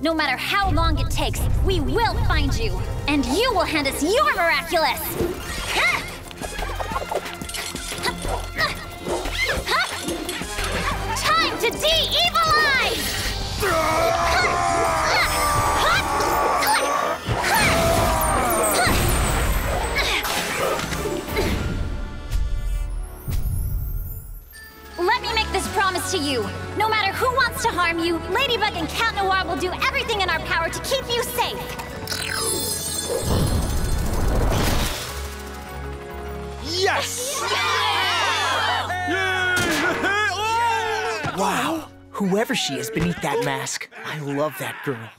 No matter how long it takes, we will find you. And you will hand us your Miraculous! Time to de-evilize! Let me make this promise to you. No matter who wants to harm you, Ladybug and Cat Noir will do everything in our power to keep you safe. Yes! Wow, whoever she is beneath that mask, I love that girl.